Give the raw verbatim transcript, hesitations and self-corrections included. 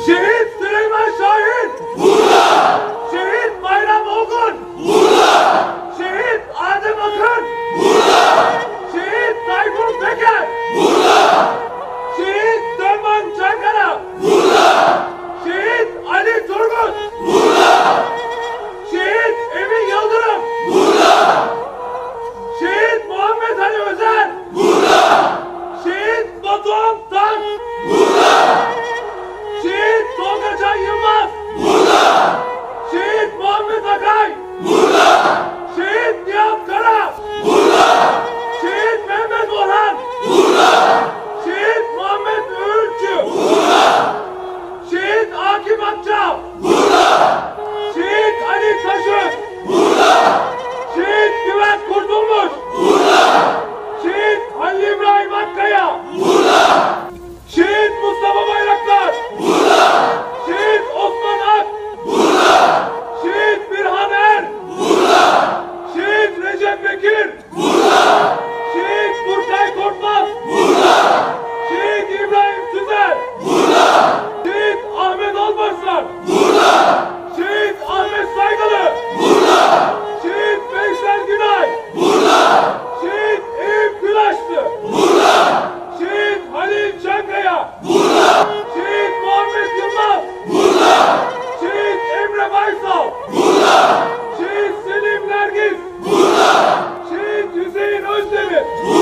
Şehit Süleyman Şahin. Burada. Şehit Bayram Olgun. Burada. Şehit Adem Akın. Burada. Şehit Tayfun Peker. Burada. Şehit Dönman Çankara. Burada. Şehit Ali Turgut. Burada. Şehit Emin Yıldırım. Burada. Şehit Muhammed Ali Özer. Burada. Şehit Batuhan Tan. Burada. Şehit Tolga Can Yılmaz. Burada. Şehit Muhammed Akay. Burada. Şehit Nihat Kara. Burada. Şehit Mehmet Orhan. Burada. Şehit Muhammed Öğütçü. Burada. Şehit Akif Akçal. Burada. Şehit Ali Taşır. Burada. Şehit Güven Kurtulmuş. Burada. Şehit Halil İbrahim Akkaya. Burada. Şehit Mustafa Bayraktar. Burada. Şehit Osman Ak. Burada. Şehit Birhan Er. Burada. Şehit Recep Bekir. Burada. Şehit Burkay Korkmaz. Burada. Şehit İbrahim Tüzer. Burada. Şehit Ahmet Alparslan. Burada. Şehit Ahmet Saygılı. Burada. Şehit Veysel Günay. Burada. Şehit Eyüp Gülaşlı. Burada. Şehit Halil Çankaya. Burada. Şehit Muhammed Yılmaz. Burada. Şehit Emre Baysal. Burada. Şehit Selim Nergis. Burada. Şehit Hüseyin Özdemir. Burada.